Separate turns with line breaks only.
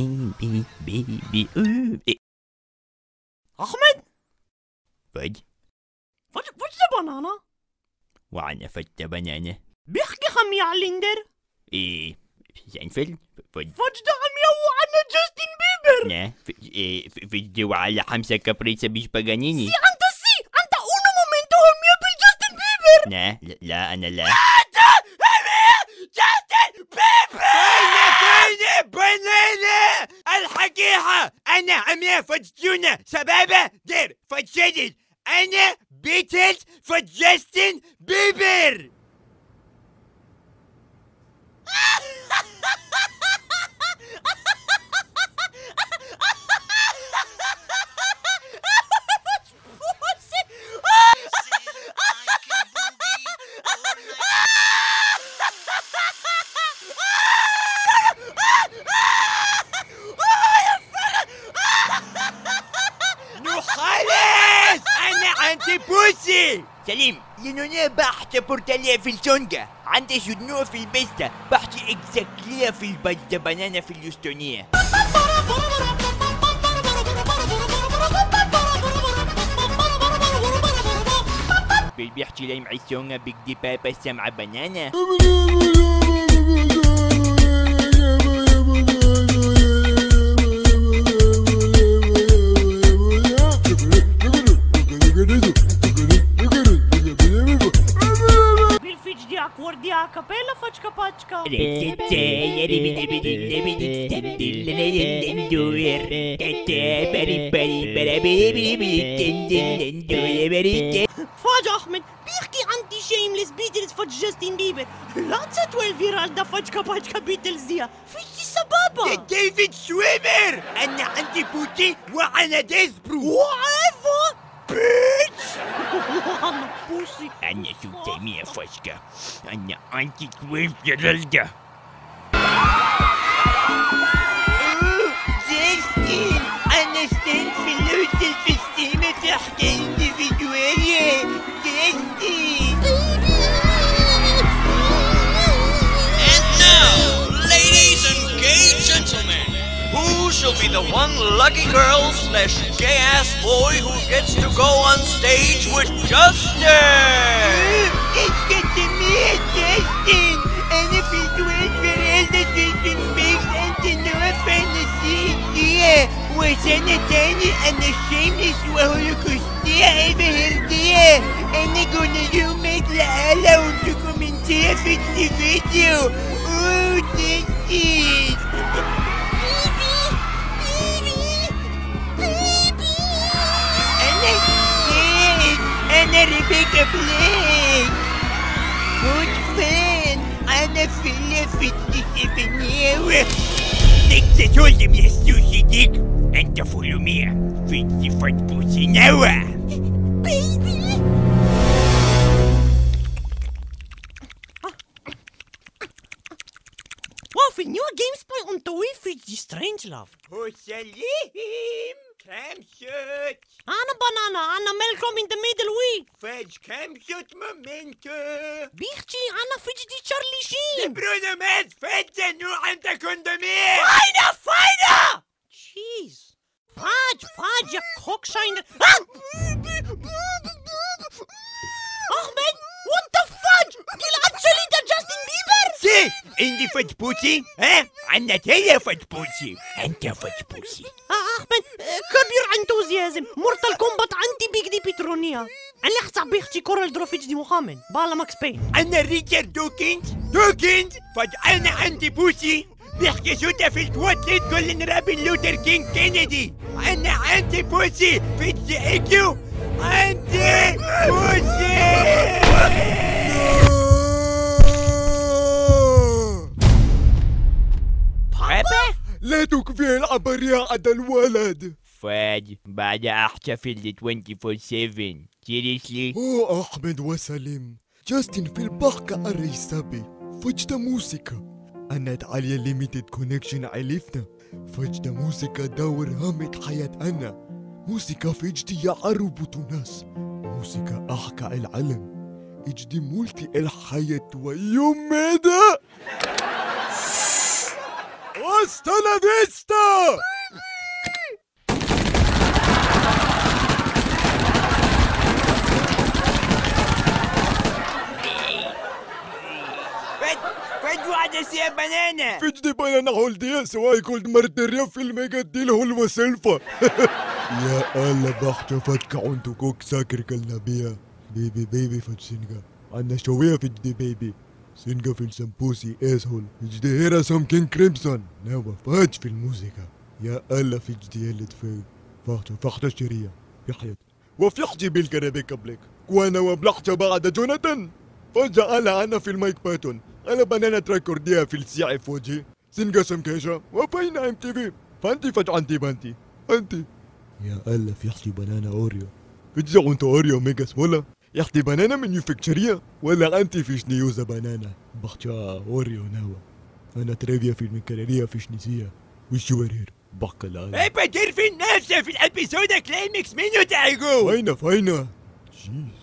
أحمد
فج
ده بنانا
وعنا فج بنانا
بيحكي خمي على الليندر
زنفل فج
ده عم يوو عنا جاستن بيبر
نا فج وعلى حمسة كابريسا بيش باغانيني
أنت أونو مومنتو هم يبل جاستن بيبر
لا لا أنا لا
جاستن بيبر
فين بنانا الحقيقة أنا عمية فجتونا سبابة دير فجدد أنا بيتلز فجاستن بيبر بوسي سليم لنونا بحث بورتاليا في السونجا عندي شدنوه في البستة بحث اكزاكليا في البجدة بنانا في اليوستونية بيحكي لي مع السونجا بيجدي بابا سمع بنانا
Accordia capella faccia pacca فاج أحمد بيحكي عندي شيمليس بيتلز فاج جاستن بيبر لا تتوي فيرال دا فاج كاباتشكا بيتلز ديا فيش سبابة
ديفيد شويمر أنا عندي بوتي وأنا ديسبرو
وعيفا بيتش أنا بوسي
أنا شو تيمية فشكة أنا أنتي كويف جلالدة جاستن أنا ستين فلوس الفستيمة تحت انديفيدوالية جاستن
And now, ladies and gay gentlemen, who shall be the one lucky girl / gay-ass boy who gets to go on stage with Justin?
It's good to meet Justin! أنا في الدول فريزة جدا بيكس أنت نوع فانتسية وسنة تاني أنا شيمليس وهولوكوستية البهردية أنا gonna do make لآلة ودوكومنتية في الفيديو أوه جاستن أنا ريبيكا بليك كنت فين أنا في التسعينية تكتسولم يا سوشي ديك أنت فولومية في صفات بوسي نوا بيبي
في نيو جيم سباي on the way في دي سترينج لاف
هو سليم كم شوت
أنا بنانا أنا مالكم in the middle وي
فاج كم شوت مومنتو
بيحكي أنا فيج دي تشارلي شين
برونو مات فاج نوع أنت كوندومية
فايدة تشيز فاج يا كوك شاينر أحمد what the fudge دي actually ده جاستن بيبر
سي عندي فاج بوسي ها عندنا هي فاج بوسي أنت فاج بوسي
أحمد كبير انتوزيازم مورتال كومبات عندي بيك دي بيترونيا أنا حسب بيحكي كورال دروفيج دي محامن بالا ماكس بين
أنا ريتشارد دوكنز فاج أنا عندي بوسي بيحكي شوتا في التواتلت كل رابن لوتر كينج كينيدي أنا عندي بوسي في التأكيو عندي بوسي بابا
لا تكفي العبرية عند الولد
فاج بعد أحتفل 24/7 seriously
أحمد وسليم جاستن في البحكة الريسابي فجد موسيقى أنا تعالي ليميتد كونكشن عرفنا فجد موسيقى دور هامت حياة أنا موسيقى فجدي يعربط ناس موسيقى أحكى العلم اجدي مولتي الحياة ويوم ماذا هاستا لا فيستا.
فد واحدة سيا بنانا.
فيجدي بنانا هولدية سواء كولد مردريا في الميجا ديل هول وسلفة. يا الله بحجة فتك عنتو كوك ساكر كالنبيا. بيبي فج سنجا. عنا شوية فيجدي بيبي. سنجا في السمبوسي اسهول. فيجدي هيرا سم كين كريمسون. نوا فاج في الموسيقى. يا الله فيجدي يلد في فحجة شرية. يحيط. وفيحجي بالكرابي قبلك. وانا وبلحجة بعد جوناتان. فجأة أنا في المايك باتون. أنا بنانا تراكورديا في الساعة في وجهي. سنجا سمكيشة وفين ام تي في. فانتي فج عنتي بانتي. أنتي. يا الله في يحكي بنانا أوريو. فيجي عنتو أوريو ميجا سمولا. يحكي بنانا من يفكتشريا ولا أنتي فيش نيوزا بنانا. بحجة أوريو نوا. أنا تريفيا في المكررية فيش نسيا. وش يورير. بحكة الآن.
ايه بدير في النفس في الابيسود كلايمكس منو تعيقو.
فاينة. جيز.